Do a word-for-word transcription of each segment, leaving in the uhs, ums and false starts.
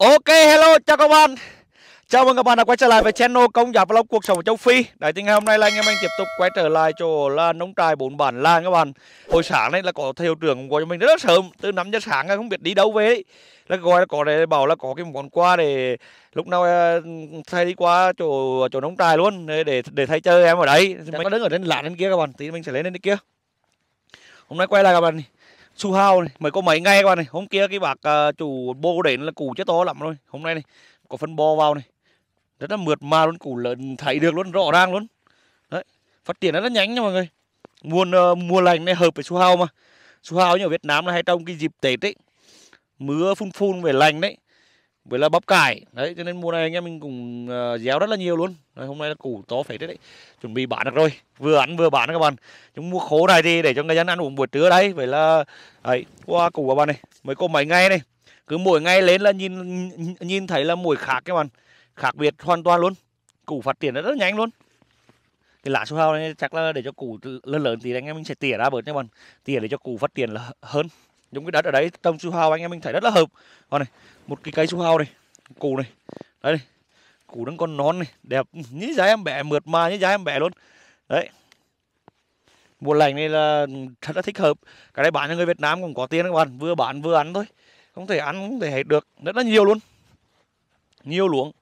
Ok, hello, chào các bạn. Chào mừng các bạn đã quay trở lại với channel Công Giáo Vlog Cuộc Sống ở Châu Phi. Đấy thì ngày hôm nay là anh em mình tiếp tục quay trở lại chỗ là nông trại bốn bản làng các bạn. Hồi sáng này là có thầy hiệu trưởng gọi cho mình rất là sớm, từ năm giờ sáng không biết đi đâu về ấy. Là gọi là có để bảo là có cái món quà để lúc nào thầy đi qua chỗ chỗ nông trại luôn để để, để thầy chơi em ở đấy. Mình có đứng ở trên lán trên kia các bạn, tí mình sẽ lên lên kia. Hôm nay quay lại các bạn. Su hào này mới có mấy ngày các bạn này. Hôm kia cái bác uh, chủ bô đến là củ chết to lắm rồi. Hôm nay này có phân bò vào này, rất là mượt mà luôn, củ lớn thấy được luôn, rõ ràng luôn. Đấy, phát triển rất là nhanh nha mọi người. Mùa uh, mùa lạnh này hợp với su hào mà. Su hào như ở Việt Nam là hay trong cái dịp Tết ấy, mưa phun phun về lạnh đấy, với là bắp cải đấy, cho nên mùa này anh em mình cũng uh, gieo rất là nhiều luôn. Đấy, hôm nay là củ to phải đấy, đấy, chuẩn bị bán được rồi, vừa ăn vừa bán các bạn. Chúng mua khố này thì để cho người dân ăn uống buổi trưa đấy, vậy là đấy qua củ các bạn này mới có mấy ngày này, cứ mỗi ngày lên là nhìn nhìn thấy là mỗi khác các bạn, khác biệt hoàn toàn luôn. Củ phát triển rất là nhanh luôn. Cái lá su hào này chắc là để cho củ lớn lớn thì anh em mình sẽ tỉa ra bớt nha bạn, tỉa để cho củ phát triển là hơn. Giống cái đất ở đấy trồng su hào anh em mình thấy rất là hợp. Còn này một cái cây su hào này, củ này, đây này, củ đang còn non này, đẹp như trái em bẻ, mượt mà như trái em bẻ luôn. Đấy, mùa lạnh này là thật là thích hợp. Cái này bán cho người Việt Nam cũng có tiền các bạn, vừa bán vừa ăn thôi, không thể ăn không thể hết được, rất là nhiều luôn, nhiều luống.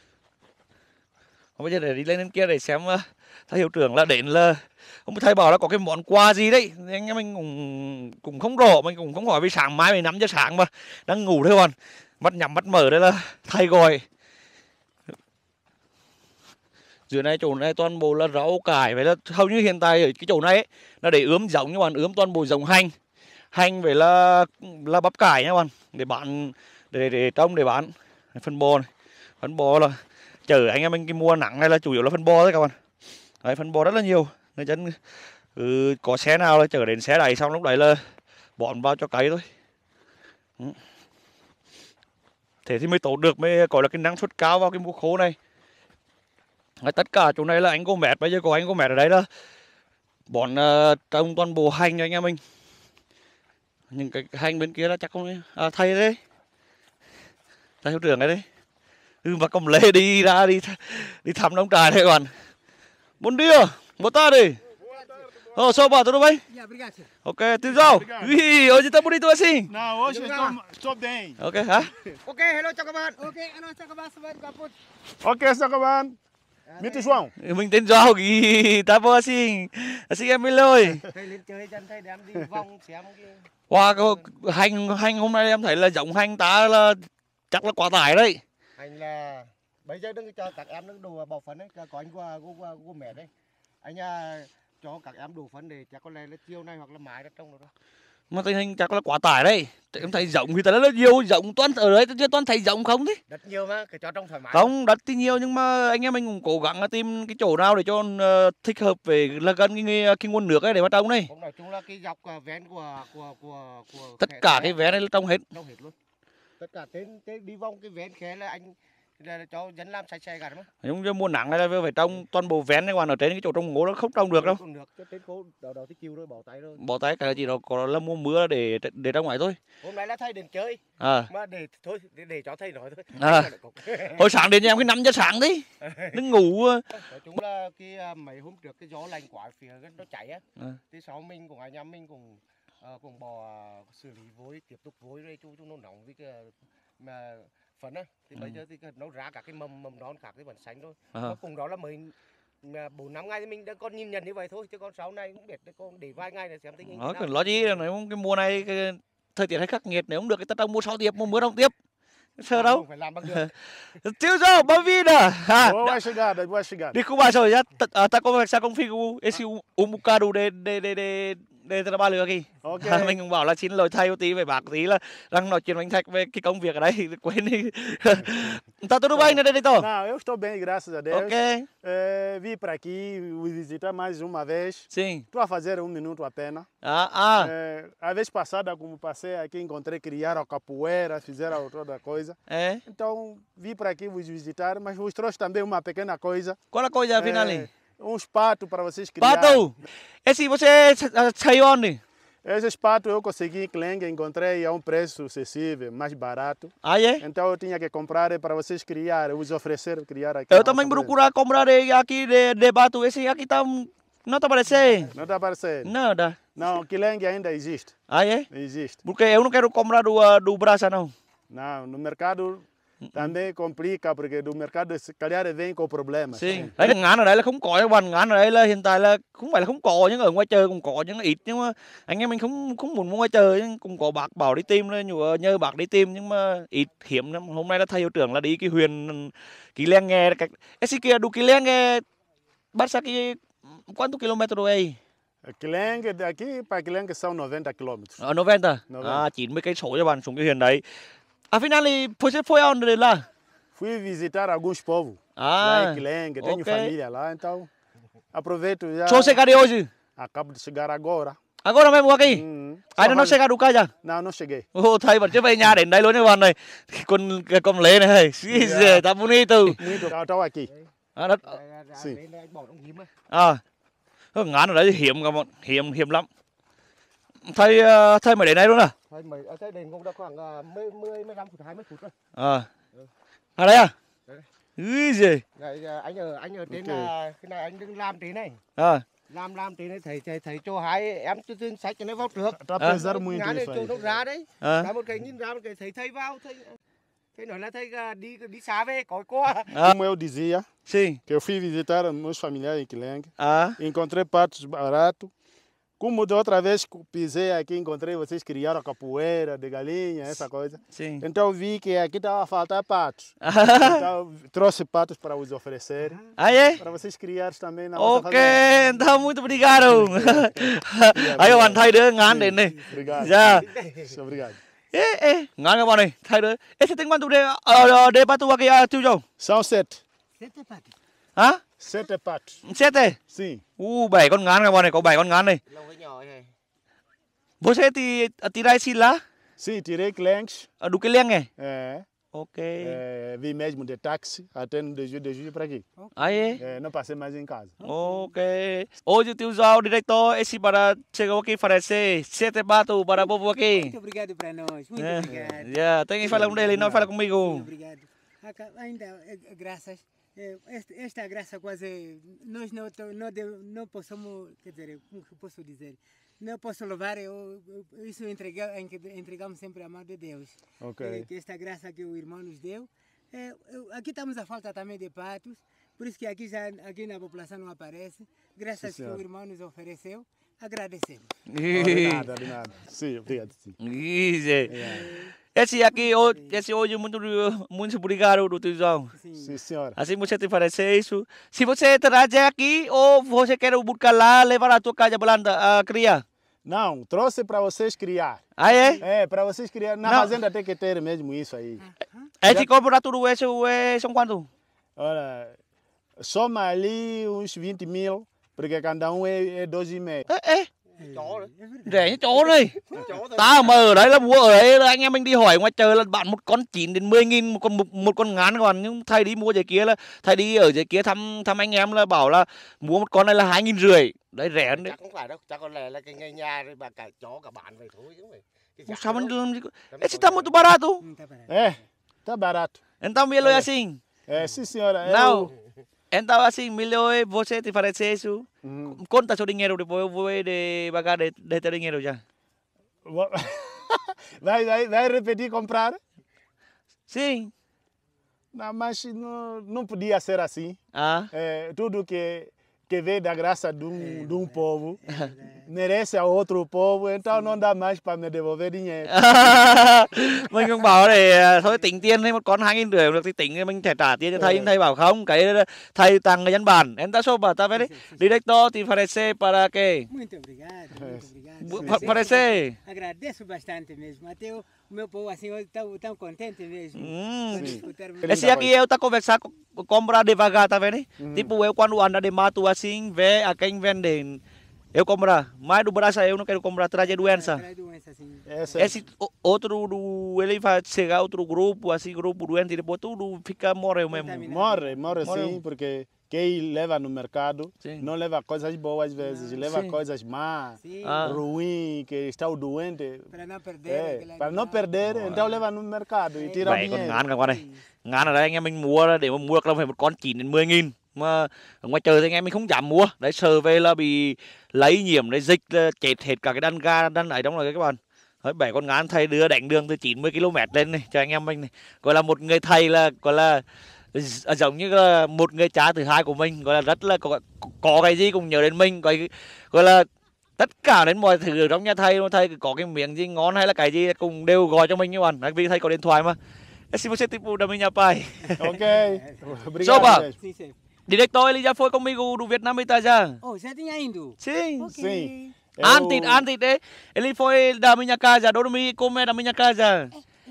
Bây giờ để đi lên bên kia để xem uh, thầy hiệu trưởng là đến là ông thầy bảo là có cái món quà gì đấy, anh em mình cũng cũng không rõ, mình cũng không hỏi, vì sáng mai mình năm giờ sáng mà đang ngủ thôi bạn, mắt nhắm mắt mở đây là thầy gọi. Dưới này chỗ này toàn bộ là rau cải, vậy là hầu như hiện tại ở cái chỗ này ấy, là để ướm giống các bạn, ướm toàn bộ giống hành, hành vậy là là bắp cải nha bạn, để bán để để trông để bán. Phân bò này, phân bò là chở anh em mình cái mùa nắng này là chủ yếu là phân bò đấy các bạn. Đấy, phân bò rất là nhiều, người dân ừ, có xe nào là chở đến xe này, xong lúc đấy là bọn vào cho cấy thôi. Ừ. Thế thì mới tốt được, mới có là cái năng suất cao vào cái mùa khô này. Đấy, tất cả chỗ này là anh cô mệt, bây giờ có anh cô mệt ở đấy là bọn uh, trồng toàn bộ hành cho anh em mình. Những cái hành bên kia là chắc không à, thầy đấy, thầy hiệu trưởng đấy đấy. Ừ, mà cầm lê đi ra đi đi thăm nông trại đấy các bạn. Bom dia, boa tarde. Oh, só bota, tudo bem? Ok, Tizão. Ih, hoje tá bonito assim. Não, hoje eu tô, tô bem. Ok, hả? Ok, hello chào các bạn. Ok, hello chào các bạn. Ok, chào các bạn. Mình tên João. Mình tên João. Ih, tá bom assim. Assim em ơi. Thầy lên chơi chân thầy đem đi vòng xem cái. Wow, cái hành hành hôm nay em thấy là giống hành tá là chắc là quá tải đấy. Hành là bây giờ đừng cho các em đừng đồ bỏ phấn đấy, có anh qua qua qua mẹ đấy. Anh à, cho các em đồ phấn để chắc có lẽ là chiều nay hoặc là mai đã trông được đó. Mà tình hình chắc là quá tải đấy. Em thấy giống thì rất là nhiều, giống toàn ở đấy chưa toàn thấy giống không thế? Đất nhiều mà, cái cho trong thoải mái. Không, đất thì nhiều nhưng mà anh em mình cũng cố gắng tìm cái chỗ nào để cho uh, thích hợp về là gần cái, cái nguồn nước ấy để mà trồng này. Cũng nói chung là cái dọc ven của của của của tất cả cái vé này là trồng hết. Trồng hết luôn. Tất cả trên trên đi vòng cái ven khé là anh là cho dân làm sạch sẽ cả mà. Giống như mùa nắng này là phải trồng toàn bộ vén này, còn ở trên cái chỗ trồng ngô nó không trồng được đâu. Không được, trên phố đầu đầu thì chiều rồi bỏ tay rồi. Bỏ tay cái gì đó có là mùa mưa để để trong ngoài thôi. Hôm nay là thầy đến chơi. À. Mà để thôi để, để cho thầy nói thôi. À. Hồi sáng đến nhà em cái năm giờ sáng đấy. Đứng ngủ. Nói chung là cái mấy hôm trước cái gió lạnh quá phía nó chảy á. À. Thì sau mình cùng anh em mình cùng uh, cùng bò xử lý vối, tiếp tục vối đây chú chú nó nóng với cái mà phấn á, thì ừ. Bây giờ thì nó ra cả cái mầm mầm non khác cái vẫn xanh thôi. À. Cùng đó là mới bốn năm ngày thì mình đã còn nhìn nhận như vậy thôi, chứ còn sau này cũng biết con để vài ngày để xem tình hình. Nó cần lo gì, nếu cái mùa này cái thời tiết hay khắc nghiệt, nếu không được cái tất đông mua sau tiếp, mua mưa đông tiếp. Sợ đâu. Phải làm bằng được. Tio João, bem-vinda. Boa chegada, boa chegada. Desculpa, senhor, já tá conversar contigo esse um bocado de de de de de trabalho aqui. Okay. Mình cũng bảo là xin lỗi thầy một tí, với bác tí là đang nói chuyện với anh Thạch về cái công việc ở đây, quên đi. Tá tudo bem, né, editor? Não, eu estou bem, graças a Deus. Ok. É, vim para aqui visitar mais uma vez. Sim. Estou a fazer um minuto apenas. Ah, ah. É, a vez passada, como passei aqui, encontrei, criaram capoeira, fizeram toda coisa. É. Então, vim para aqui vos visitar, mas vos trouxe também uma pequena coisa. Qual a coisa, afinal? É, uns patos para vocês criarem. Pato! Esse você saiu onde? Esse pato eu consegui em Clengue, encontrei a um preço acessível, mais barato. Ah, é? Então eu tinha que comprar para vocês criar, os oferecer, criar aqui. Eu também procurar comprar aqui de, de bato. Esse aqui tá... Não tá aparecendo. Não está aparecendo? Nada. Não, Clengue ainda existe. Ah, é? Existe. Porque eu não quero comprar do, uh, do Brasa, não. Não, no mercado também complica, porque do mercado se calhar vem com problemas. Sim. Đấy, ngán ở đây là không có các bạn, ngán ở đây là hiện tại là không phải là không có, nhưng ở ngoài trời cũng có nhưng ít, nhưng mà anh em mình không không muốn mua ngoài trời, nhưng cũng có bác bảo đi tìm, nhờ nhờ bác đi tìm nhưng mà ít hiếm lắm. Hôm nay là thầy hiệu trưởng là đi cái huyện Kỳ Leng nghe cái esse kia do Kỳ Leng nghe bắt sa cái quanto quilômetro aí? Clengue, daqui para Clengue são noventa quilômetros. Ở noventa. À, chín mươi cây số cho bạn xuống cái huyện đấy. Afinal, você foi aonde lá? Fui visitar alguns povos Ah, lá em Clengue, tenho ok. família lá, então aproveito já. Só chegar de hoje? Acabo de chegar agora. Agora mesmo aqui? Hum, Ai, nó chegar do cá Não, não cheguei. Ồ, thầy vẫn chưa về nhà đến đây luôn các bạn này. Con con lê này, xí dề, tá bonito. Muito, estou aqui. À, đất, Sim. Anh bỏ trong hiếm á. à, cái ngán ở đấy hiểm các bạn, hiểm hiểm lắm. Thầy ờ, thầy mới đến đây luôn à? Thôi mày ở đây đền cũng đã khoảng uh, mười, mười, mười lăm phút, hai mươi phút rồi. À, à đấy à? Đấy. Úi giời. Rồi, uh, anh ở anh ở trên Ok. là cái này anh đừng làm tí này. À, Làm làm tí này thầy thầy thầy cho hai em tư tư sách cho nó vào trước. Está a Ah. pesar muito Ngán này isso cho aí. nó ra đấy. à, Ra một cái nhìn ra một cái thầy thầy vào thầy thầy nói là thầy uh, đi đi xa về có qua. à, Como eu dizia, sim, que eu fui visitar meus familiares em Clengue, à, encontrei patos baratos. Como da outra vez que pisei aqui, encontrei vocês criaram capoeira de galinha, essa coisa. sim. Então vi que aqui estava a faltar patos. Então trouxe patos para os oferecer, Ah, é? para vocês criarem também na vossa Ok, fazenda. então muito obrigado. Ấy các bạn, thầy đưa ngán đến đây. Obrigado. Dạ. Obrigado. Ê, ê, ngán các bạn này, thầy đưa. Ê, thế tính quan tụ đây, ờ, đây bắt tụ vào cái à, tiêu dầu. São sete. Sete patos. Hả? Sete patos. Sete. Sim. Uh, bảy con ngán các bạn này, có bảy con ngán này. Lâu cái nhỏ này. Você thì tirai xin lá? Sim, tirei Clenques. Ở đủ cái liêng này. É, Ok. é, vim mesmo de táxi até no de julho, de julho para aqui. Aí. É, não passei mais em casa. Ok. Hoje o tiozão diretor, esse para chegou aqui oferecer sete batos para o povo aqui. Muito obrigado para nós, muito É. obrigado. Yeah, tem que falar com ele, não fala Muito comigo. obrigado. Acá, ainda, eh, graças, eh, esta, esta graça quase, nós não, to- não, de- não possamos, quer dizer, como que eu posso dizer, não posso louvar, eu, eu- isso entrega, entregamos sempre a mão de Deus. Ok. Eh, que esta graça que o irmão nos deu. Eh, eu- aqui estamos a falta também de patos, por isso que aqui, já, aqui na população não aparece. Graças Sim, que o senhor. irmão nos ofereceu, agradecemos. Oh, de nada, de nada. Sim, obrigado. Sim. Easy. Esse aqui, ho- esse hoje muito, muito obrigado do tiozão. Sim. Sim, senhora. Assim você te oferecer isso. Se você trazer aqui ou você quer buscar lá, levar a tua casa para a cria. Não, trouxe para vocês criar. Ah, é? É, para vocês criar. Na Não. fazenda tem que ter mesmo isso aí. Esse compra tudo isso, é, são quanto? Olha, soma ali uns vinte mil, porque cada um é, é dois e meio. Ê, ê, Chó đấy. rẻ như chó này. Chó thôi. Ta mà ở đấy là mua ở đấy là anh em mình đi hỏi ngoài trời là bạn một con chín đến mười nghìn một con một, một con ngán, còn nhưng thầy đi mua dưới kia là thầy đi ở dưới kia thăm thăm anh em là bảo là mua một con này là hai nghìn rưỡi. Đấy rẻ đấy. Chắc không phải đâu, chắc có lẽ là cái ngay nhà rồi bà cả chó cả bạn vậy thôi chứ không phải. Cái giá Sao mình đâu. làm gì? Esse tá muito barato. Não está para. É, tá barato. Então milho é assim. É, sim, senhora. eu- Não. Então assim, milho é você te oferece isso. Uhum. Conta seu dinheiro depois eu vou de pagar de, de teu dinheiro já. Vou- Vai, vai, vai repetir comprar? Sim. Não, mas não, não podia ser assim. Ah. É, tudo que, que vem da graça de um, de um povo merece a outro povo, então não dá mais para me devolver dinheiro. Mình cũng bảo để thôi tính tiền hay một con hai nghìn rưỡi được thì tính mình phải trả tiền cho thầy, nhưng thầy bảo không, cái thầy tặng cái nhân bản em ta số bảo ta phải đấy director thì parece para que Muito obrigado, muito obrigado. Pa- parece Agradeço bastante mesmo. Até o meu povo assim hoje tão, tão contente mesmo. Hum. Por escutarmos. Esse aqui eu tá conversar com- comprar devagar, tá vendo? Tipo, eu quando ando de mato assim, vê a quem vende, eu comprar. Mas do Brasil eu não quero comprar, trazer doença. Traz doença assim. Essa é Esse o- outro, do, ele vai chegar outro grupo, assim, grupo doente, e depois tudo fica morreu mesmo. Contaminado. morre, morre Morreu. sim, porque quem leva no mercado Sim. não leva coisas boas às vezes, leva Sim. coisas más, Sim, Ah. ruim, que está o doente. para não perder. É, aquele para não animal. perder, então leva no mercado e tira o Vậy còn dinheiro. ngán cả con này. Ngán ở đây anh em mình mua ra để mà mua được là phải một con chín đến mười nghìn. Mà ở ngoài trời thì anh em mình không dám mua. Đấy sờ về là bị lấy nhiễm, đấy dịch là chết hết cả cái đàn gà, đàn ấy trong rồi các bạn. Đấy, bảy con ngán thầy đưa đánh đường từ chín mươi ki lô mét lên này cho anh em mình này. Gọi là một người thầy là gọi là d- giống như là một người cha thứ hai của mình, gọi là rất là có, có cái gì cũng nhớ đến mình, gọi, gọi là tất cả đến mọi thứ ở trong nhà thầy, thầy có cái miếng gì ngon hay là cái gì cũng đều gọi cho mình các bạn. Đấy, vì thầy có điện thoại mà. Se você tipo da minha pai. Ok, obrigado. Soba. mesmo. Sim, sim. Diretor, ele já foi comigo do Vietnam e tá já. Oh, já tinha ido. Sim. Ok. Sim. Antes, Eu- antes, eh, ele foi da minha casa, dormir e comer da minha casa.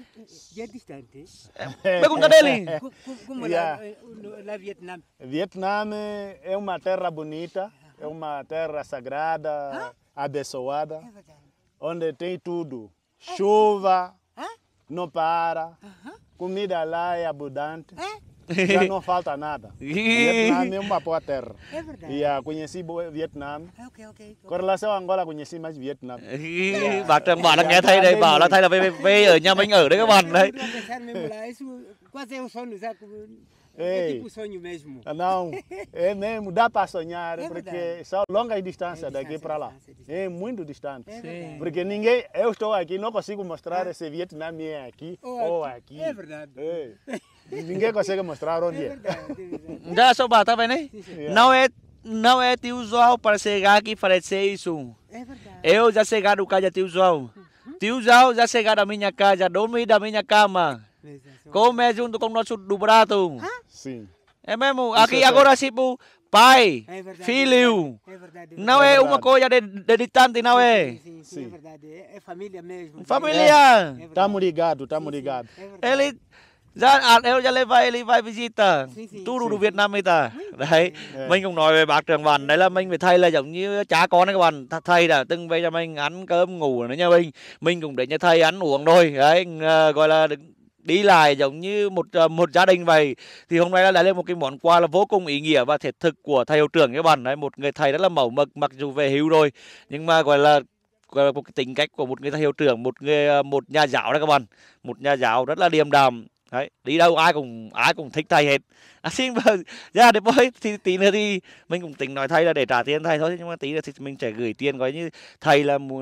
Já é distante. Pergunta dele. Co- co- Como Yeah. lá, eh, no- lá Vietnã. Vietnã é uma terra bonita, é uma terra sagrada, abençoada, É verdade. onde tem tudo. Chuva, Hã? não para, comida lá é abundante, já não falta nada. Vietnã é uma boa terra. É verdade. E ah, conheci boa Vietnã. Ok, ok. Com relação a Angola, conheci mais Vietnã. Bác Trần bảo là nghe thầy đây bảo là thầy là về, về, về ở nhà mình ở đấy các bạn đấy. Eu não pensar mesmo lá, isso quase é um sonho, sabe? É Ei. tipo sonho mesmo. Ah, não, é mesmo, dá para sonhar, É porque verdade. são longas distâncias É daqui distância, para lá. distância, distância. É muito distante. É verdade. Porque ninguém, eu estou aqui, não consigo mostrar esse Vietnã é aqui Ou ou aqui. aqui. É verdade. É. Ninguém consegue mostrar É onde é. verdade, é verdade. Já só bảo tá vendo aí? Yeah. Não é, não é tio João para chegar aqui e fazer isso. É verdade. Eu já chegar do casa de tio João. Tio João já chegar da minha casa, dormir da minha cama. Exato. Come junto com nosso dobrado. Sim. É mesmo? Isso Aqui é agora tipo pai, É verdade. filho. É verdade. É Não É é verdade. uma coisa de, de distante, não é? Sim, sim, sim, Sim. é verdade. É, é família mesmo. Família. É verdade. Estamos ligados, estamos ligados. É verdade. Ele já à, eu já levar ele vai visita. Sim, sim. Tu đủ Việt Nam người ta. Đấy, É. mình cũng nói về bác Trường Văn, đấy là mình với thầy là giống như cha con đấy các bạn. Th- Thầy đã từng về cho mình ăn cơm ngủ nữa nha mình. Mình cũng đến nhà thầy ăn uống thôi. Đấy, ờ, gọi là đi lại giống như một ờ, một gia đình vậy. Thì hôm nay đã lên một cái món quà là vô cùng ý nghĩa và thiết thực của thầy hiệu trưởng các bạn. Đấy, một người thầy rất là mẫu mực mặc dù về hưu rồi, nhưng mà gọi là gọi là một cái tính cách của một người thầy hiệu trưởng, một người ờ, một nhà giáo đấy các bạn, một nhà giáo rất là điềm đạm. Đấy, đi đâu ai cũng ai cũng thích thầy hết. À, xin vâng, ra để bơi thì tí nữa thì mình cũng tính nói thầy là để trả tiền thầy thôi, nhưng mà tí nữa thì mình sẽ gửi tiền coi như thầy là mua,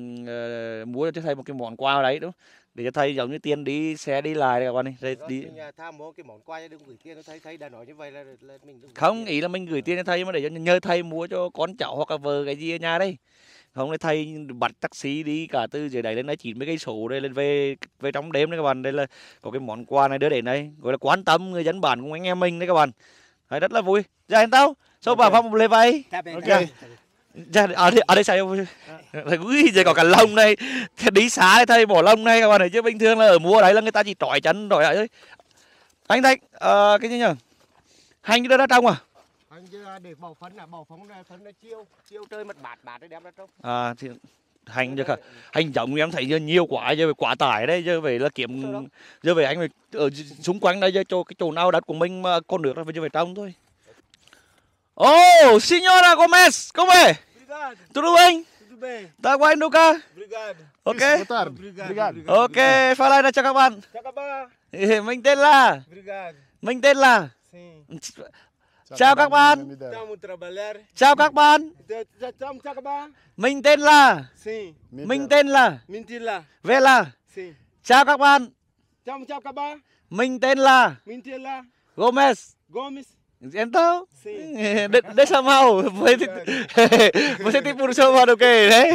ờ, mua cho thầy một cái món quà đấy đúng không? Để cho thầy giống như tiền đi xe đi lại các bạn này. Rồi Rồi, đi. mình à, tham mô cái món quà đừng gửi tiền nó thấy thấy đã nói như vậy là, là mình đừng gửi Không, tiền. ý là mình gửi tiền cho thầy mà để cho nhờ thầy mua cho con cháu hoặc là vợ cái gì ở nhà đây. Không thì thầy bắt taxi đi cả từ dưới đấy lên đây chín mươi cây số đây lên về về trong đêm đấy các bạn. Đây là có cái món quà này đưa đến đây, gọi là quan tâm người dân bản của anh em mình đấy các bạn. Đấy, rất là vui. Dạ anh tao, sao bà Ok. Phong lên vậy? Tá bem, Ok. tá bem. Dạ, ở đây, ở đây sao? Ui, giờ có cả lông này. Thế đi xá thầy bỏ lông này các bạn này chứ bình thường là ở mua đấy là người ta chỉ trói chân trói lại thôi. Anh Thanh, ờ, cái gì nhỉ? Hành đưa ra trong à? Anh chứ, à, để bỏ phấn là bỏ phấn là phấn là chiêu chiêu chơi mật bạt bạt đấy đem ra trong. À thì hành cho cả hành giống em thấy giờ nhiều quá, giờ phải quá tải đấy, giờ phải là kiếm, giờ phải anh phải ở xung quanh đây giờ cho cái chỗ nào đất của mình mà còn được là phải giờ phải trồng thôi. Oh, Senhora Gomes, como é? Obrigado, Tudo bem? tudo bem. Tá bem, Nuka? Obrigado. Ok. Boa tarde. Obrigado. Obrigado. Obrigado. Ok, fala đây cho các bạn. Chào các bạn. Mình tên là, Obrigado. mình tên là. Sim. Chào các bạn. Estamos trabalhar. Chào các bạn. Estamos chào các bạn. Mình tên là, Sim. mình tên là Mentira. Vela. Sim. Chào các bạn. Chào chào các bạn. Mình tên là Mentira. Gomez. Gomes. Então, Sim. de, deixa mal, você, você tem một sơ vào ok đấy.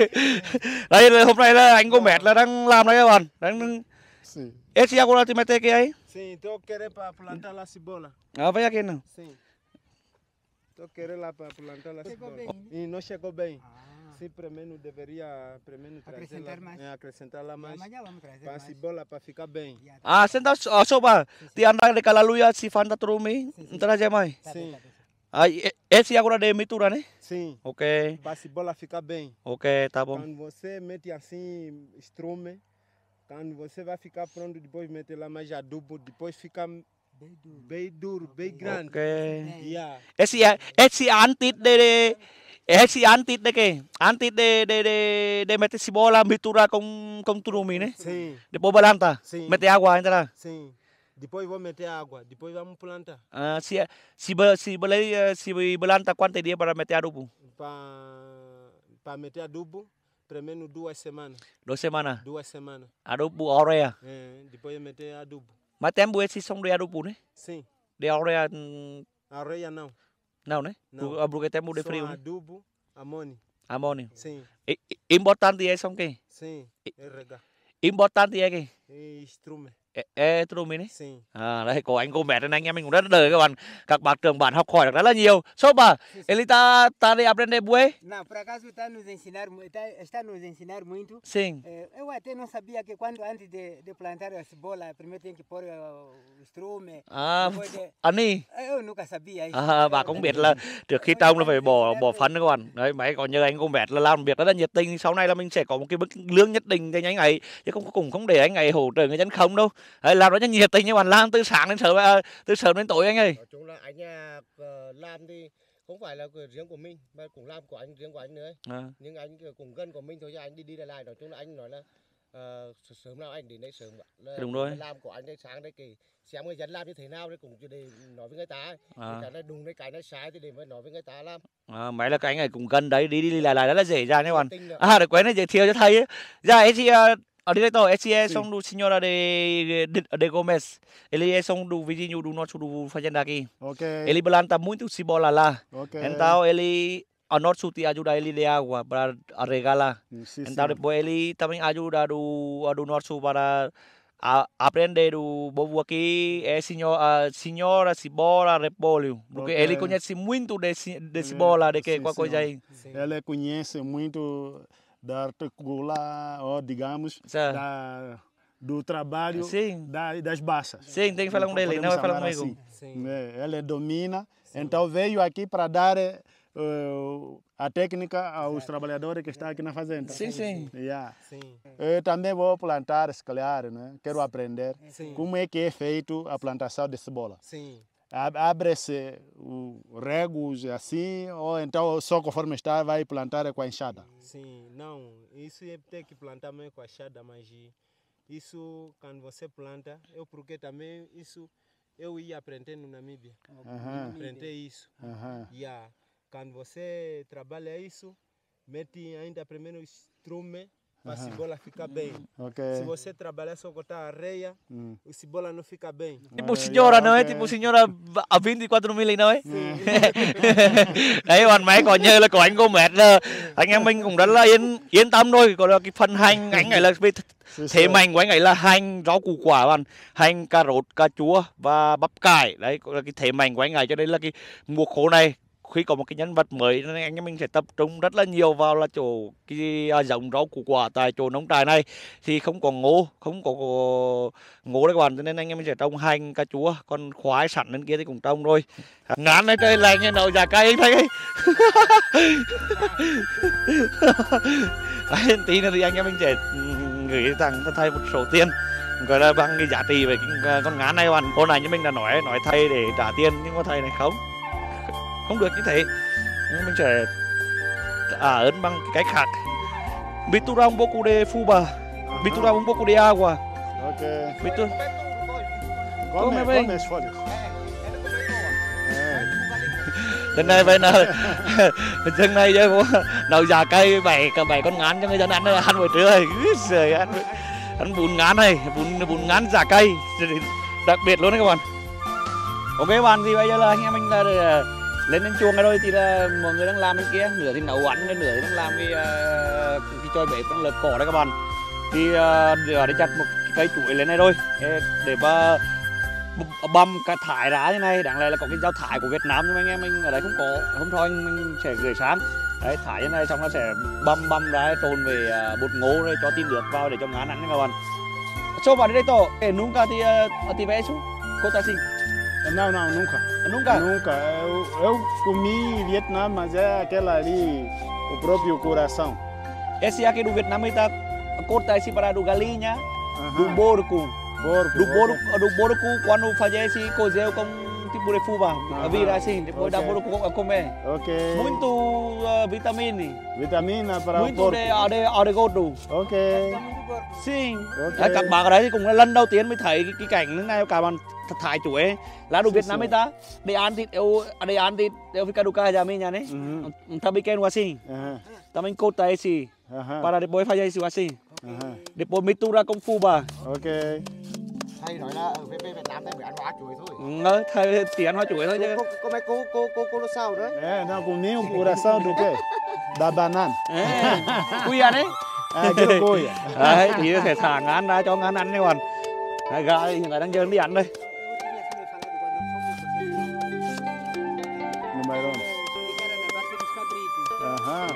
Đây là hôm nay là anh có mệt là đang làm đấy các bạn. Đang Sim. esse agora tem mete aqui aí. Sim, estou querendo para plantar la cebola. Ah, vai aqui não. Sim. Estou querendo lá para plantar la Chegou cebola. bem. E não chegou bem. Ah, Sim, primeiro deveria primeiro trazer Acrescentar lá, mais. é, acrescentar lá mais amanhã vamos trazer para a mais. cebola para ficar bem. Ya, tá Ah, senta oh, soba. Ti anda de kalaluya si Fanta Trumi. Entar aja mai. tá bem, Sim, tá bem. Ah, esse agora de mitura, né? sim. Ok. Para a cebola ficar bem. Ok, tá bom. Quando você mete assim estrume, quando você vai ficar pronto, depois mete lá mais adubo, depois fica bem duro, bem grande. Ok. Yeah. Esse esse antes de de esse antes de que antes de de de de meter cebola mistura com com turume, né? Sim, Depois balanta, sim, mete água entra. sim. Depois vou meter água, depois vamos plantar. Ah, si si be- si belai si balanta quanto dia para meter adubo? Para para meter adubo, primeiro duas semanas. Duas semanas. Duas semanas. Adubo urea. É, depois meter adubo. Mas tempo esse são de adubo, né? Sim. De urea hum, Areia não. não, né? Não. Porque tempo de Só frio, né? adubo, amônio. Amônio. Sim, I- i- Importante é são que? sim. É regar. Importante é que? É instrumento. É turume, né? Sim. À, đấy, có anh cô mẹ nên anh em mình cũng rất đời các bạn. Các bạn trường bạn học hỏi được rất là nhiều. Soba, Elita, tá de aprender bué? Não, por acaso está nos ensinar, mu- está, está nos ensinar muito. Sim. Eh, eu até não sabia que quando antes de, de plantar a cebola, primeiro tem que pôr uh, o estrume. À, depois de, anh đi. eu nunca sabia isso. À, bà cũng biết là trước khi trồng là phải bỏ bỏ phân các bạn. Đấy, mấy còn như anh cô mẹ là làm việc rất là nhiệt tình. Sau này là mình sẽ có một cái mức lương nhất định cho anh ấy. Chứ không có cùng không để anh ấy hỗ trợ người dân không đâu. Đấy, làm rất là nhiệt tình các bạn, làm từ sáng đến sớm, à, từ sớm đến tối anh ơi. Nói chung là anh à, ờ, làm thì không phải là của riêng của mình mà cũng làm của anh riêng của anh nữa ấy. À, Nhưng anh kiểu cũng gần của mình thôi chứ anh đi đi lại lại nói chung là anh nói là ờ, sớm nào anh đến đây sớm là Đúng rồi. làm của anh đây sáng đây kì xem người dân làm như thế nào đấy cũng chỉ để nói với người ta ấy. à. Cái này đúng đấy cái này sai thì để mới nói với người ta làm. À, mấy là cái anh ấy cũng gần đấy, đi đi lại lại rất là dễ dàng các bạn. Tinh nữa. À, để quên này giới thiệu cho thầy ấy. Dạ, esse ở đây tôi esse são do senhora de de, de Gomes. Ele são do vizinho do nosso do fazenda aqui. Ok. Ele planta muito cebola lá. Ok. Então ele a nosso te ajuda ele de água para regar lá. Sim, Então sim. depois ele também ajuda do do nosso para a, aprender do povo aqui é senhor a senhora cebola repolho. Porque Ok. ele conhece muito de ce- de cebola, de que Sim, qualquer coisa sim. aí. Sim. Ela conhece muito da articula, ou digamos, Certo. da, do trabalho Sim. da, das baixas. Sim, tem que falar com ele, Podemos não vai falar chamar comigo. Sim. É, ela domina, então veio aqui para dar eh, a técnica aos trabalhadores que estão aqui na fazenda. Sim, sim. Yeah. Sim. Eu também vou plantar, se calhar, né? Quero aprender Sim. como é que é feito a plantação de cebola. Sim. Ab- Abre-se o regos assim, ou então só conforme está vai plantar com a enxada. Sim, não, isso é ter que plantar mesmo com a chada, mas isso quando você planta, eu porque também isso eu ia aprendendo na Namíbia. Aham, Aprendi isso. aham. Yeah. Quando você trabalha isso, mete ainda primeiro estrume para a cebola ficar bem. Ok. Se você trabalhar só cortar areia, Hum. a cebola não fica bem. Tipo senhora, não é? ok. Tipo senhora a vinte e quatro mil, não é? Đấy, còn mấy còn như là của anh cô mệt là anh em mình cũng rất là yên yên tâm thôi. Còn là cái phần hành anh ấy là vì Sim, thế sim. mạnh của anh ấy là hành rau củ quả bạn, hành cà rốt, cà chua và bắp cải. Đấy, là cái thế mạnh của anh ấy, cho nên là cái mùa khô này khi có một cái nhân vật mới nên anh em mình sẽ tập trung rất là nhiều vào là chỗ cái à, giống rau củ quả tại chỗ nông trại này thì không có ngô, không có, có ngô đấy các bạn, cho nên anh em mình sẽ trồng hành, cà chua, còn khoai sẵn bên kia thì cũng trồng rồi. Ngán này trời lạnh như nấu già cay anh thấy đấy, tí nữa thì anh em mình sẽ gửi thằng thầy một số tiền gọi là bằng cái giá trị về cái con ngán này các bạn. Hôm nay như mình đã nói nói thầy để trả tiền nhưng mà thầy này không không được như thế, nhưng mình sẽ trả ơn bằng cái cách khác. Mistura un poco de fuba, mistura un poco de agua, Ok. mistura. Come, Come bem. come as folhas. É. Lần này về là chân này chứ bố nấu già cây bảy cả bảy con ngán cho người dân ăn ăn buổi trưa rồi, trời ăn ăn bún ngán này, bún bún ngán già cây đặc biệt luôn đấy các bạn. Ok các bạn, thì bây giờ là anh em mình là để lên đến chuồng này rồi thì là mọi người đang làm bên kia, nửa thì nấu ăn, nửa thì đang làm cái uh, cái choi bếp đang lợp cỏ đấy các bạn. Thì uh, ở đây chặt một cái cây chuối lên này rồi để mà băm cái thải ra như này, đáng lẽ là có cái dao thải của Việt Nam nhưng mà anh em mình ở đây không có, không thôi mình sẽ gửi sáng đấy, thải như này xong nó sẽ băm băm ra trộn về uh, bột ngô rồi cho tí nước vào để cho ngán ăn các bạn. Cho vào đây to, nunca thì thì vẽ xuống, cô ta xin. Não, não, nunca. Nunca. Nunca. Eu, eu comi Vietnã, mas é aquela ali, o próprio coração. Esse aqui do Vietnam está corta esse para do galinha, do Aham. porco, Porco. Do boro ok. do boro cu quando fazesse cozeu com tipo de fubá, vira assim, depois dá Ok. boro cu a comer. Ok. Muito uh, vitamina, Vitamina para o muito porco. de de de gordo. Ok. Sim. Ok. Đấy, các bạn ở đây thì cũng là lần đầu tiên mới thấy cái, cái cảnh như này các bạn thải chuối lá đồ Việt Nam ấy ta để ăn thịt eu để ăn thịt eu fica do carro já minha né Uhum. tá pequeno assim Aham. também corta esse Aham. para depois fazer isso assim Aham. depois mistura com fubá Ok. Hay nói là ở bên bên Việt Nam thấy phải ăn hóa chuối thôi. ngớ thay chỉ ăn hoa chuối thôi chứ Cô cô mấy cô cô cô cô nó sao đấy? É, não, comi um coração do quê? Da banana. quy ăn đấy Ah, aquilo goia. đấy thì có thể thả ngán ra cho ngán ăn đấy còn Đấy, gà thì hiện tại đang dơn đi ăn đây No Mairão. Aham.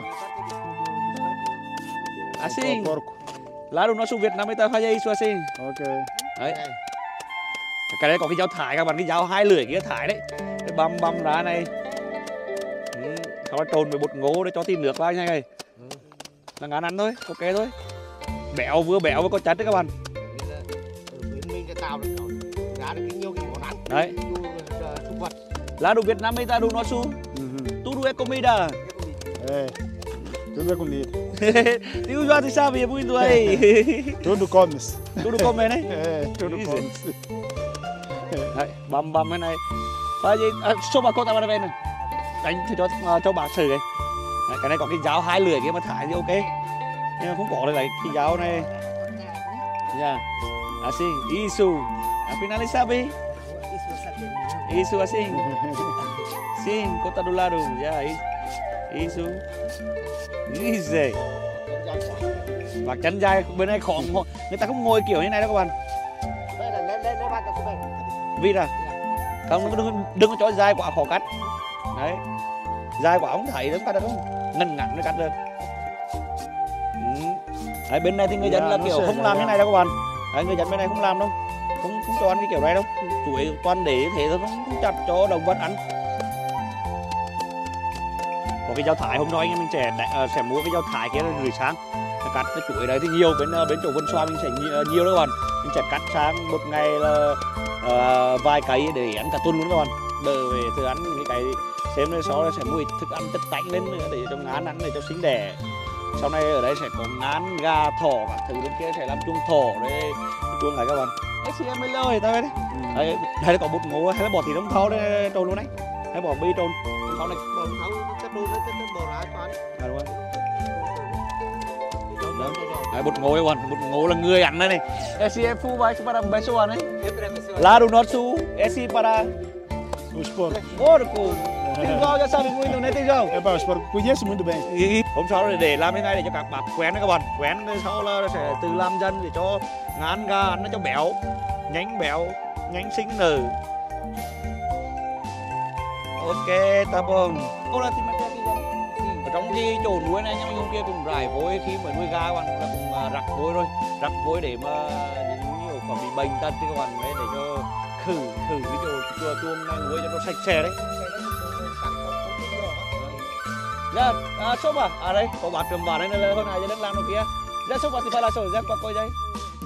assim O porco. lá đồ nó xuống Việt Nam ấy ta fazer isso assim Ok. đấy cái đấy có cái dao thải các bạn, cái dao hai lưỡi kia thải đấy cái băm băm ra này ừ. Sau đó trộn với bột ngô để cho tí nước vào như này là ngán ăn thôi, ok thôi, béo vừa béo vừa có chất đấy các bạn. Ở bên mình cái tàu đấy giá được cái nhiều cái món ăn Đấy. thực vật. Lá đồ Việt Nam ấy ta đồ nó su Uhum. tudo é comida. É. Tudo é comida. E o Jorge sabe muito aí. Tudo comes. Tudo come đấy. É, tudo Easy. comes. Đấy, băm băm cái này. Phải gì? À, số bà cô ta vào đây này. Đánh thì cho cho bà thử cái. Đấy, cái này có cái dao hai lưỡi kia mà thải thì ok. Nhưng mà không có đây này cái dao này. Ya. Assim, isso. Afinal sabe? Isso assim. Sim, conta do lado. Ya, isso. Easy. Và chân dài bên này khó, người ta không ngồi kiểu như này đâu các bạn. Đây là lên lên lên bàn tập đây. Vì là không đừng đừng có cho dài quá khó cắt. Đấy. Dài quá không thấy được cắt được không? Ngăn ngắn mới cắt được. Ừ. Đấy, bên này thì người dân Dạ, là nó kiểu sẽ không là làm như ra. này đâu các bạn. Đấy, người dân bên này không làm đâu. Không không cho ăn cái kiểu này đâu. Chuối toàn để thế thôi, không, không chặt cho động vật ăn. Có cái dao thái hôm nay anh em mình sẽ đạ- sẽ mua cái dao thái kia rồi gửi sang cắt cái chuối đấy thì nhiều bên bên chỗ Vân Xoa mình sẽ nhiều, nhiều đó các bạn, mình sẽ cắt sang một ngày là uh, vài cây để ăn cả tuần luôn các bạn, đỡ về từ ăn những cái cây xem rồi sau đó sẽ mua thức ăn chất tạnh lên nữa để cho ngán ăn để cho sinh đẻ. Sau này ở đây sẽ có ngán gà thỏ các thứ bên kia sẽ làm chuông thỏ đấy, chuông này các bạn. Đấy chị em mới lời ta đấy. Đấy, đây là có bột ngô hay là bỏ thịt đông thau đây trộn luôn đấy, hay bỏ bi trộn thau này. Bò thấu chất đôi nó chất bò ra cho ăn. À, đúng không? Đấy, bột ngô các bạn, bột ngô là người ăn đây này. Esse fu vai para pessoa né? Lá do nosso esse para Os porcos. porco. Tijão já sabe muito né Tijão? É para os porcos. Conheço muito bem. Hôm sau để, để làm thế này để cho các bạn quen đấy các bạn, quen sau là sẽ từ làm dần để cho ngán gà ăn nó cho béo, nhanh béo, nhanh sinh nở. Ok, ta bông. Cô là tìm cái gì ở trong cái chỗ nuôi này nhưng mà hôm kia cũng rải vôi khi mà nuôi gà các bạn là cũng à, rắc vôi rồi, rắc vôi để mà những nhiều có bị bệnh tật thì các bạn đấy để cho khử khử cái chỗ chùa chuông đang nuôi cho nó sạch sẽ đấy. Dạ, à, số à, à đây có bát cầm vào đây là hôm nay giờ đang làm đâu kia. Dạ số thì phải là số, dạ qua coi đây.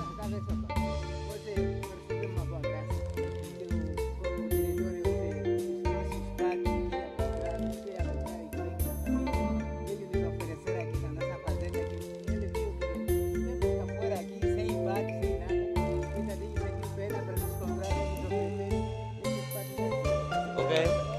Ok.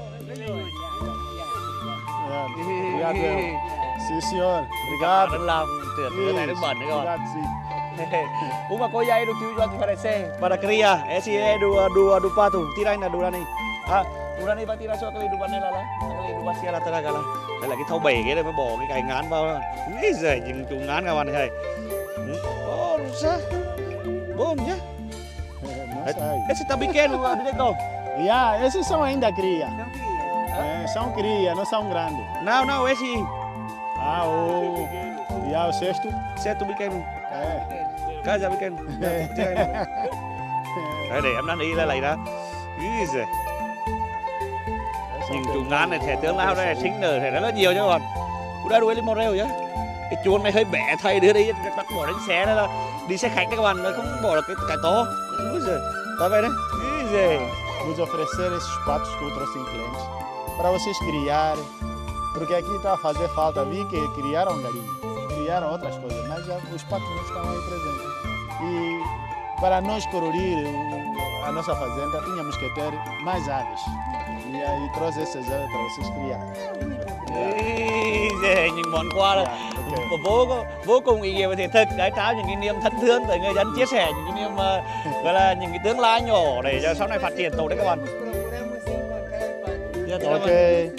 É, obrigado. El. Sim, senhor. Obrigado. Đang làm trượt cái này nước bẩn đấy các bạn. Obrigado, sim. Uma coisa aí do que o João vai ser para cria. Esse é do do do pato. Tira ainda Durani. Ah, Durani vai tirar só aquele do panela lá. Aquele do bacia lá atrás lá. Đây là cái thau bể cái này mới bỏ cái cành ngán vào. Úi giời, những chú ngán các bạn này. Ô, sao? Bom nhá. Nossa, aí. Esse tá pequeno, diretor. Yeah, esses são ainda cria. É, são cria, não são grandes. Não, não, esse Ah, o. Yeah, o sexto. certo pequeno. É. Casa pequeno. Đây để em đang đi lại lại đó. Úi giời. Những chú ngán này thể tướng lao đây là sinh nở thể rất là nhiều chứ còn. Cũng đã đuổi lên một rêu chứ. Cái cái chuông này hơi bé, thầy đưa đi bắt bỏ đánh xe này là đi xe khách đấy các bạn, nó không bỏ được cái cái to. Úi giời, tá vendo, né? Ih, giời. Vos oferecer esses patos que eu trouxe em clientes para vocês criarem, porque aqui está a fazer falta. Vi que criaram galinha, criaram outras coisas, mas já, os patos não estão aí presentes. E para nós colorir a nossa fazenda, tínhamos que ter mais aves. E aí trouxe essas aves para vocês criarem. Ih, giời, những món quà là Yeah, okay. vô vô cùng ý nghĩa và thiết thực, cái trao những cái niềm thân thương tới người dân, chia sẻ những cái niềm uh, gọi là những cái tương lai nhỏ để cho sau này phát triển tốt đấy các bạn. Procuramos encontrar Dạ, thưa các Ok. bạn.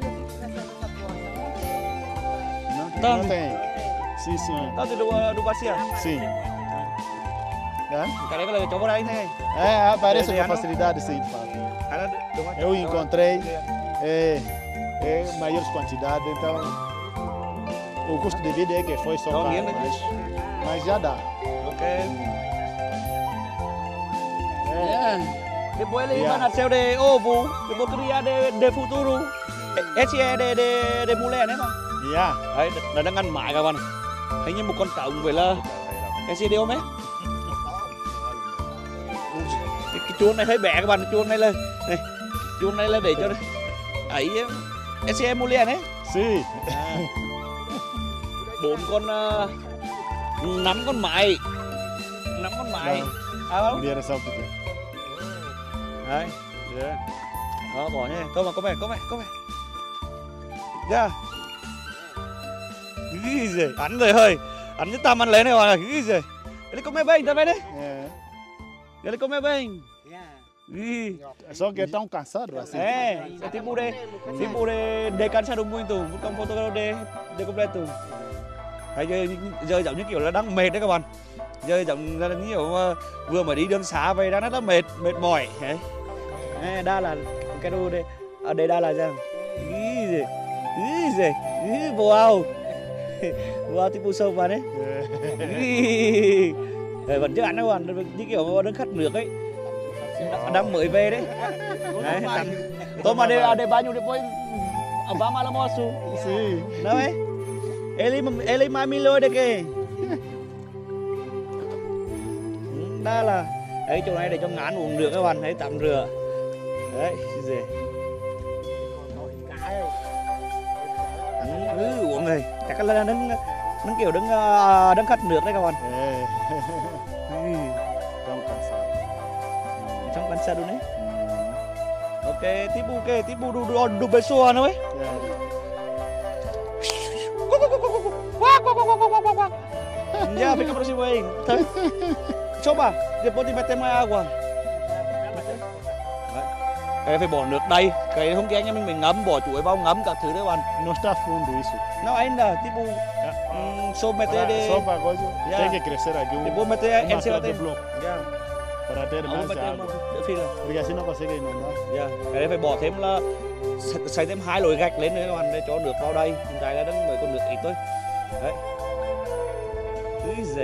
Não, Tá. não tem. Sim, senhor. Tao từ đâu đâu bác sĩ à? Sim. Hã? Cái đấy có là chỗ vào đây thế. É, aparece Esse com ano? facilidade, sim, de fato. Hay là đúng không? Eu encontrei é, é maiores quantidades, então o custo de vida é que foi só Não, caro, mesmo, mas, mas já dá. Ok. É, Yeah. Después le Yeah. iban a hacer de ovo, después quería de, de futuro. Ese de, de, de mule đấy mà. yeah. Đấy, nó đang ăn mãi các bạn. Hình như một con trống vậy là ese de ôm ấy. Cái, cái chuông này hơi bé các bạn, chuông này là này, chuông này là để cho ấy ese mule đấy. Sim. Bốn con uh, năm con mái, năm con mái. À không? Queria só porque. Đấy, đấy. Đó, bỏ nhé. Thôi mà có vẻ, có vẻ, có vẻ. Ra. Cái gì? Ăn rồi hơi. Ăn như tao ăn lấy này rồi. Cái gì? Ele come bem, tá vendo? É. Ele come bem. Yeah. Ih. Só que é tão cansado assim. É, é tipo de tipo de de cansado muito, một foto de de completo. Đấy, giờ, giờ giống như kiểu là đang mệt đấy các bạn. Giờ giống là như kiểu uh, vừa mới đi đường xa về đang rất là mệt, mệt mỏi. Đấy. Đấy, đây là cái đồ đây. Ở đây đây là sao? Ý gì? Ý gì? Ý wow. Wow tipo sâu vào đấy. Ý. Đấy, vẫn chưa ăn đâu bạn, như kiểu đang khát nước ấy. Đang mới về đấy. Đấy, tặng. Tôi mà đây đây bao nhiêu depois vamos ao almoço. Sim. Não é? Ele ele mais milhões daqui. Đây là đấy, chỗ này để cho ngán uống nước các bạn, hãy tắm rửa. Đấy, gì? Ừ, uống này, chắc là đang đang kiểu đang đang khát nước đấy các bạn. É. Ừ. Tão cansado. Trong quán xe đúng đấy. Ok, tiếp bu kê, tiếp bu đu đu đu bê xua nữa ấy. É. Ya, fica próximo aí. Tá? Coba, depois de meter mais água. Cái phải bỏ nước đầy, cái không kia anh em mình mình ngấm, bỏ chuối vào ngấm các thứ đấy bạn. Não está fundo isso. Não ainda, tipo, um, só meter Para, de... só para coisa, Yeah. tem que crescer aqui um, Depois meter uma em cima de tem. bloco Yeah. para ter Ông mais meter água. mà, đỡ phi rồi. Porque assim não consegue inundar. Yeah. Cái đấy phải bỏ thêm là xây thêm hai lồi gạch lên nữa các bạn để cho nước vào đây. Hiện tại là đang mới có nước ít thôi. Đấy. Cái gì?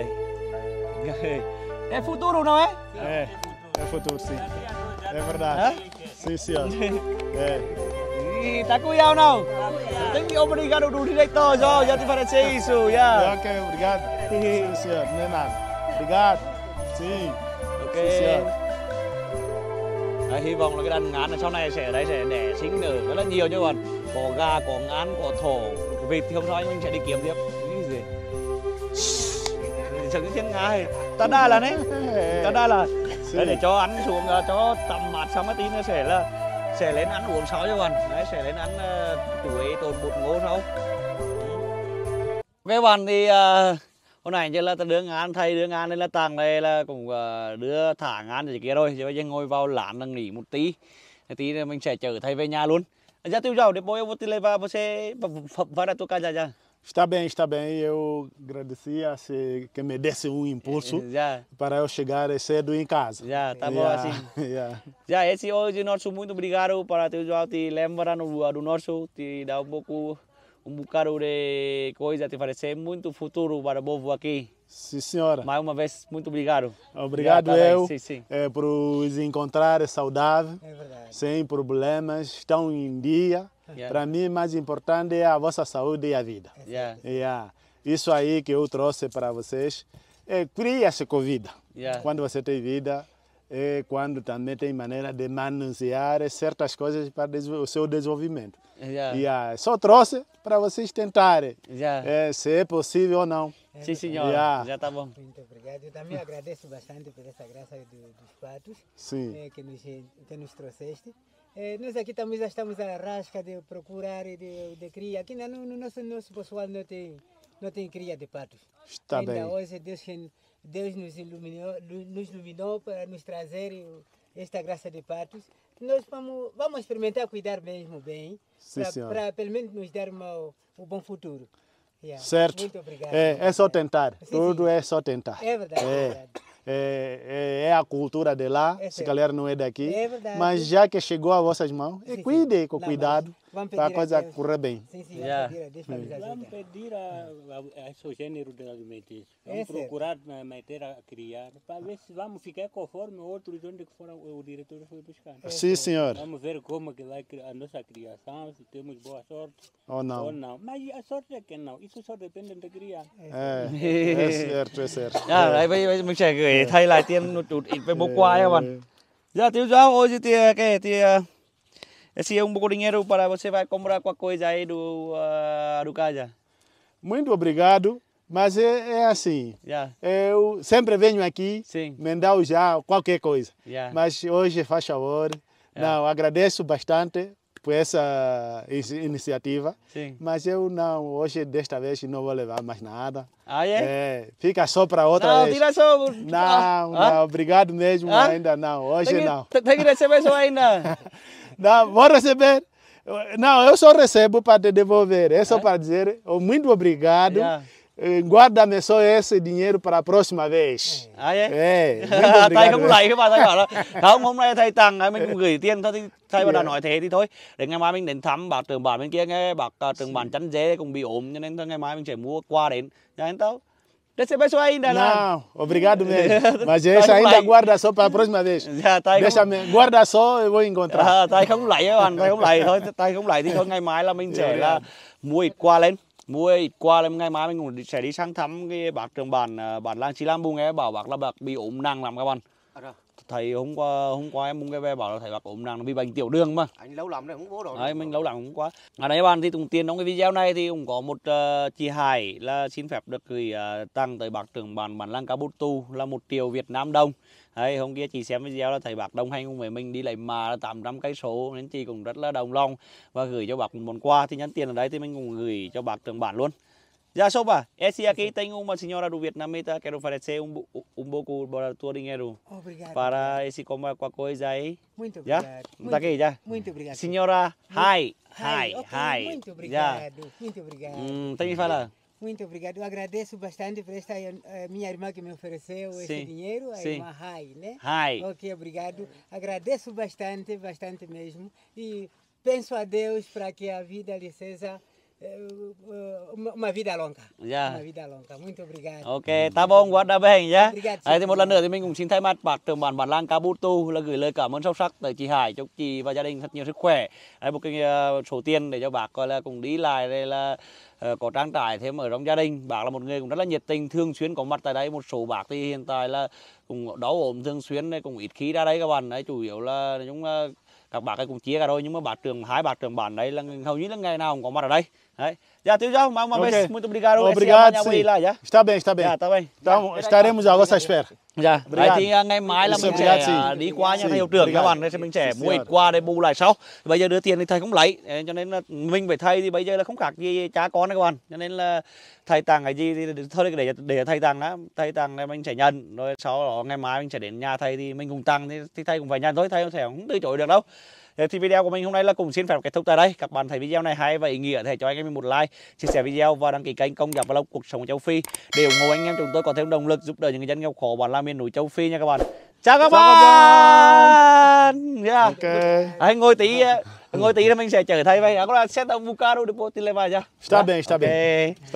É futuro não é? É, é futuro sim. É verdade. Hã? Sim, senhor. É. Ih, tá com eu não? Thank you, obrigado do diretor, já já te parece isso, yeah. Ok, obrigado. Sim, senhor. Não é nada. Obrigado. Sim. Ok. Sim, senhor. Đấy, hy vọng là cái đàn ngán này sau này sẽ ở đây sẽ đẻ sinh nở rất là nhiều chứ còn có gà, có ngán, có thổ, vịt thì không sao anh mình sẽ đi kiếm tiếp. Cái gì? Sợ cái tiếng Nga ta đa là đấy, ta đa là đấy, để cho ăn xuống cho tầm mát xong cái tí nữa sẽ là sẽ lên ăn uống sau cho bạn, đấy sẽ lên ăn uh, chuối tồn bột ngô sau. Với bạn thì uh, hôm nay giờ là ta đưa ngán thầy đưa ngán nên là tàng này là cũng uh, đưa thả ngán gì kia rồi, giờ bây giờ ngồi vào lán là nghỉ một tí, tí nữa mình sẽ chở thầy về nhà luôn. Já teu já, depois eu vou te levar você vai na tua casa já. Está bem, está bem. Eu agradecia se que me desse um impulso Já, para eu chegar cedo em casa. já, tá bom Yeah, assim. yeah. Já, esse hoje nosso muito obrigado para teu João te lembrar no do nosso, te dar um pouco um bocado de coisa, te oferecer muito futuro para o povo aqui. Sim, senhora. Mais uma vez, muito obrigado. Obrigado Já, tá bem, eu sim, sim. eh, por os encontrar saudável, É verdade. sem problemas, estão em dia. Yeah. Para mim, mais importante é a vossa saúde e a vida. Já. Yeah. Isso aí que eu trouxe para vocês. É, cria-se com vida. Yeah. Quando você tem vida, é quando também tem maneira de manusear certas coisas para o seu desenvolvimento. Yeah. Yeah. Só trouxe para vocês tentarem, Yeah. é, se é possível ou não. Sim, senhor. Yeah. Já tá bom. Muito obrigado. Eu também agradeço bastante por essa graça do, dos patos Sim. eh, que, nos, que nos trouxeste. Eh, nós aqui também já estamos à rasca de procurar de, de cria. Aqui no, no nosso, nosso pessoal não tem, não tem cria de patos. Está Ainda bem. hoje Deus, Deus nos, iluminou, nos iluminou para nos trazer esta graça de patos. Nós vamos, vamos experimentar cuidar mesmo bem, Sim, senhor. para pelo menos nos dar uma, um bom futuro. Yeah. Certo. Muito obrigado. É, é só tentar. Sim, Tudo sim. é só tentar. É verdade. É, É. verdade. É, é, é a cultura de lá, É se certo. calhar não é daqui. É verdade. Mas já que chegou a vossas mãos, Sim, sim. cuide com Não, cuidado vamos para a pedir coisa a Deus. correr bem. Sim, sim, Yeah. vamos pedir a Deus para nos Vamos ajudar. pedir a, a, a seu gênero de alimentício. É Vamos certo. procurar né, meter a criar para ver se vamos ficar conforme outros onde que foram, o diretor foi buscar. Sim, senhor. Vamos ver como que vai cri- a nossa criação, se temos boa sorte Ou ou não. não. Mas a sorte é que não, isso só depende de criar. É, é certo, é certo. À, đấy bây bây mình sẽ gửi thầy lại tiền một chút ít về một qua các bạn. Já tiêu já hoje tem que tem esse é um pouco de dinheiro para você vai comprar qualquer coisa aí do uh, do casa. Muito obrigado, mas é, é assim. Já. Eu sempre venho aqui, Sim. me dá já qualquer coisa. Já. Mas hoje faz favor. Não, agradeço bastante por essa is- iniciativa. Sim. Mas eu não, hoje desta vez não vou levar mais nada. Ah, é? É, fica só para outra Não, vez. tira só. Não, não, obrigado mesmo, Hã? ainda não, hoje não. Tem que receber só ainda. Não, vou receber. Não, eu só recebo para te devolver. É só para dizer oh, muito obrigado. Já. Eh, Guarda-me só esse dinheiro para a próxima vez. À, é? É, muito Thầy obrigado. không lạy các bạn, thầy bảo là không, hôm nay thầy tặng mình cũng gửi tiền thôi, thì thầy bảo đã nói thế thì thôi, để ngày mai mình đến thăm bác trưởng bản bên kia, nghe bác uh, trưởng bản chăn dê cũng bị ốm, cho nên thôi ngày mai mình sẽ mua quà đến cho anh tao. Deixa eu ainda lá. Não, obrigado mesmo. Mas Thầy esse không ainda lạy. guarda só para a próxima vez. Dạ, thầy không, Deixa-me, guarda só, eu vou encontrar. à, thầy không lạy các bạn, thầy không lạy thôi, thầy không lạy thì thôi ngày mai là mình sẽ Dạ, là dạ. mua ít quà lên. Mua ít quà lên, ngày mai mình cũng sẽ đi sang thăm cái bác trưởng bản uh, bản làng Chi Lam Bung, nghe bảo bác là bác bị ốm nặng lắm các bạn. Thầy hôm qua hôm qua em Bung cái về bảo là thầy bác ốm nặng vì bệnh tiểu đường mà. Anh lâu lắm rồi không bố rồi. Đấy, mình lâu lắm cũng quá. À đấy các bạn, thì cùng tiền trong cái video này thì cũng có một uh, chị Hải là xin phép được gửi uh, tặng tới bác trưởng bản bản làng Kabutu là một triệu Việt Nam đồng. Đấy, hôm kia chị xem video là thấy bác đồng hành cùng với mình đi lấy mà là tám trăm cây số, nên chị cũng rất là đồng lòng và gửi cho bác một món quà, thì nhắn tiền ở đây thì mình cũng gửi cho bác trưởng bản luôn. Já soba, esse aqui tem uma senhora do Vietnamita, quero oferecer um, um pouco para todo dinheiro Obrigado. para esse comprar qualquer coisa aí. Muito Já? obrigado. Tá aqui já. Muito obrigado. Senhora, hi, Hi, hi, ok, hi. Muito Já. obrigado. Muito obrigado. Hum, tem que falar. Muito obrigado. Eu agradeço bastante por esta eh, minha irmã que me ofereceu esse Sim, dinheiro, a sim. irmã Rai, né? Hi. Ok, obrigado. Agradeço bastante, bastante mesmo. E penso a Deus para que a vida lhe seja eh, uma, uma vida longa. Dạ. Uma vida longa. Muito obrigado. Ok, tá bom, quá đã về nhá. Obrigado, Đấy, thì senhor. một lần nữa thì mình cũng xin thay mặt bác trưởng bản bản làng Kabutu là gửi lời cảm ơn sâu sắc tới chị Hải, chúc chị và gia đình thật nhiều sức khỏe. Đấy, một cái ờ, số tiền để cho bác gọi là cùng đi lại đây là ờ, có trang trải thêm ở trong gia đình. Bác là một người cũng rất là nhiệt tình, thường xuyên có mặt tại đây. Một số bác thì hiện tại là cũng đau ốm thường xuyên, này cũng ít khi ra đây các bạn. Đấy, chủ yếu là nói chung là các bác ấy cũng chia cả rồi, nhưng mà bác trưởng hai bác trưởng bản đấy là hầu như là ngày nào cũng có mặt ở đây. Đấy. Já, tio já, uma Ok. vez, muito obrigado. Esse Obrigado, amanhã eu vou sim. ir lá, já. Está bem, está bem. Dạ, tá bem. Então, estaremos à vossa espera. Dạ, đấy Obrigado. thì à, ngày mai là Xin mình obrigado, sẽ sim. à, đi qua nhà Sim, thầy hiệu trưởng các obrigado. bạn, nên sẽ mình sẽ Sim, mua ít senhor. quà để bù lại sau. Bây giờ đưa tiền thì thầy không lấy, Đấy, cho nên là mình phải thầy thì bây giờ là không khác gì cha con đấy các bạn. Cho nên là thầy tặng cái gì thì thôi để để thầy tặng đó, thầy tặng thì mình sẽ nhận, rồi sau đó ngày mai mình sẽ đến nhà thầy thì mình cùng tặng thì, thì thầy cũng phải nhận thôi, thầy sẽ không từ chối được đâu. Thì video của mình hôm nay là cùng xin phép kết thúc tại đây. Các bạn thấy video này hay và ý nghĩa thì hãy cho anh em một like, chia sẻ video và đăng ký kênh Công Giáo Vlog Cuộc Sống ở Châu Phi để ủng hộ anh em chúng tôi có thêm động lực giúp đỡ những người dân nghèo khổ bản làng miền núi Châu Phi nha các bạn. Chào các Chào các bạn. Yeah. Ok. Anh ngồi tí, ngồi tí là mình sẽ chở thầy về. Có là set up Bucaro để bộ tiền lên vào chưa? Está bem, está Ok. bem.